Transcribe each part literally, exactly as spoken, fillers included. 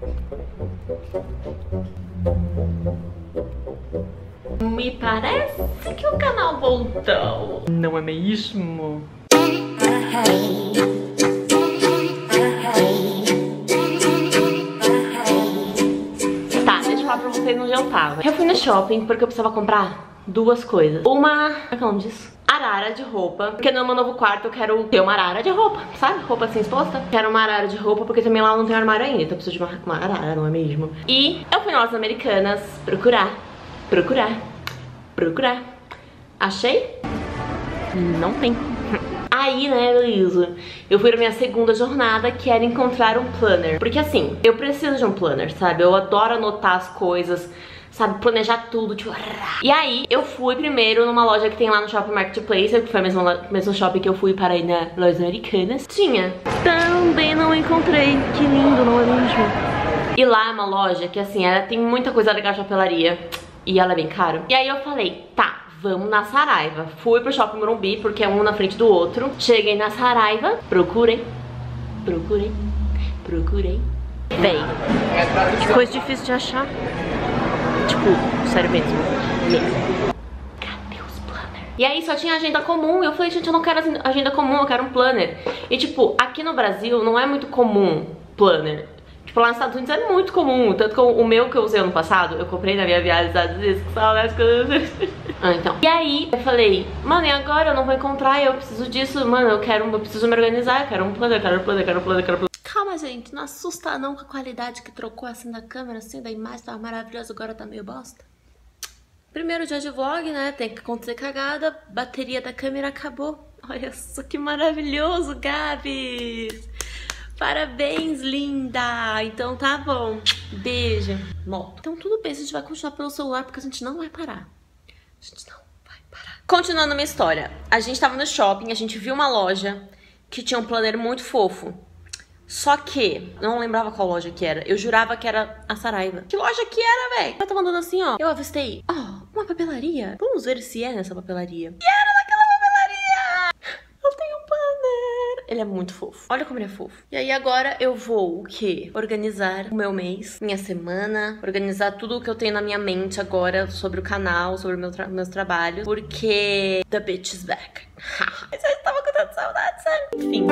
Me parece que o canal voltou, não é mesmo? Tá, deixa eu falar pra vocês onde eu tava. Eu fui no shopping porque eu precisava comprar duas coisas. Uma... como é que é o nome disso? Arara de roupa, porque no meu novo quarto eu quero ter uma arara de roupa, sabe? Roupa assim exposta. Quero uma arara de roupa porque também lá não tem armário ainda, então eu preciso de uma, uma arara, não é mesmo? E eu fui em lojas americanas procurar, procurar, procurar. Achei? Não tem. Aí, né, Luísa, eu fui na minha segunda jornada, que era encontrar um planner. Porque assim, eu preciso de um planner, sabe? Eu adoro anotar as coisas, sabe, planejar tudo, tipo... E aí, eu fui primeiro numa loja que tem lá no Shopping Marketplace, que foi o mesmo, mesmo shopping que eu fui para ir na lojas americanas. Tinha. Também não encontrei. Que lindo, não é mesmo? E lá é uma loja que, assim, ela tem muita coisa legal de papelaria e ela é bem cara. E aí eu falei, tá, vamos na Saraiva. Fui pro Shopping Morumbi, porque é um na frente do outro. Cheguei na Saraiva, procurei, procurei, procurei. Véi, que coisa difícil de achar. Tipo, sério mesmo, mesmo. Cadê os planner? E aí só tinha agenda comum, e eu falei, gente, eu não quero agenda comum, eu quero um planner. E tipo, aqui no Brasil não é muito comum planner. Tipo, lá nos Estados Unidos é muito comum. Tanto que o meu que eu usei ano passado, eu comprei na minha viagem dos Estados Unidos, que saudades. Ah, então. E aí, eu falei, mano, e agora eu não vou encontrar, eu preciso disso, mano, eu quero, eu preciso me organizar, eu quero um planner, eu quero um planner, eu quero um planner, eu quero um planner. Calma, gente, não assusta não com a qualidade que trocou assim da câmera, assim, da imagem tava maravilhosa, agora tá meio bosta. Primeiro dia de vlog, né, tem que acontecer cagada, bateria da câmera acabou. Olha só que maravilhoso, Gabi! Parabéns, linda! Então tá bom, beijo, moto. Então tudo bem, a gente vai continuar pelo celular porque a gente não vai parar. A gente não vai parar. Continuando a minha história, a gente tava no shopping, a gente viu uma loja que tinha um planner muito fofo. Só que, eu não lembrava qual loja que era. Eu jurava que era a Saraiva. Que loja que era, véi? Ela tava andando assim, ó. Eu avistei, ó, oh, uma papelaria. Vamos ver se é nessa papelaria. E era naquela papelaria! Eu tenho um planner. Ele é muito fofo. Olha como ele é fofo. E aí agora eu vou, o quê? Organizar o meu mês, minha semana. Organizar tudo o que eu tenho na minha mente agora sobre o canal, sobre meu tra meus trabalhos. Porque the bitch is back. Mas eu estava com tanta saudade, sabe? Enfim.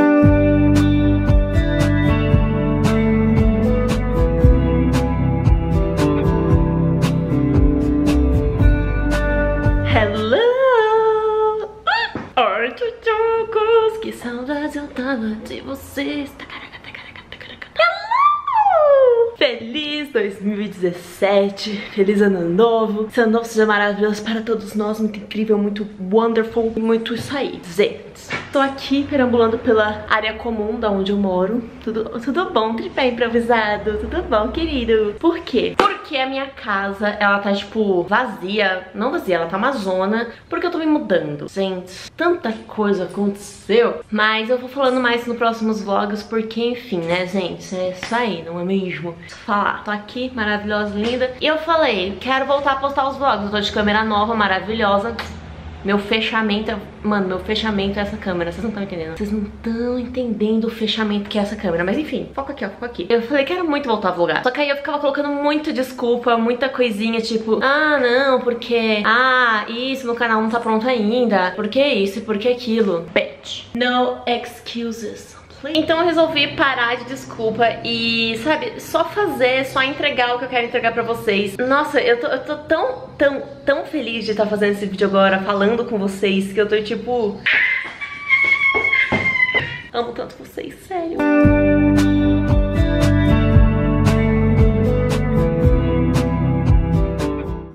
Oi, tchuchucos, que saudade eu tava de vocês. Tacaraca, tacaraca, tacaraca. Hello! Feliz dois mil e dezessete, feliz ano novo. Esse ano novo seja maravilhoso para todos nós, muito incrível, muito wonderful, muito isso aí. Gente, tô aqui perambulando pela área comum da onde eu moro. Tudo, tudo bom, tripé improvisado? Tudo bom, querido? Por quê? Porque a minha casa, ela tá, tipo, vazia. Não vazia, ela tá uma zona, porque eu tô me mudando. Gente, tanta coisa aconteceu. Mas eu vou falando mais nos próximos vlogs, porque, enfim, né, gente? É isso aí, não é mesmo? Deixa eu falar, tô aqui, maravilhosa, linda. E eu falei, quero voltar a postar os vlogs. Eu tô de câmera nova, maravilhosa. Meu fechamento é... Mano, meu fechamento é essa câmera. Vocês não estão entendendo. Vocês não estão entendendo o fechamento que é essa câmera. Mas enfim, foca aqui, ó, foca aqui. Eu falei, quero muito voltar a vlogar. Só que aí eu ficava colocando muita desculpa, muita coisinha, tipo, ah, não, porque... Ah, isso, meu canal não tá pronto ainda. Por que isso e por que aquilo? Bitch. No excuses. Então eu resolvi parar de desculpa e, sabe, só fazer, só entregar o que eu quero entregar pra vocês. Nossa, eu tô, eu tô tão, tão, tão feliz de estar fazendo esse vídeo agora, falando com vocês, que eu tô tipo... Amo tanto vocês, sério.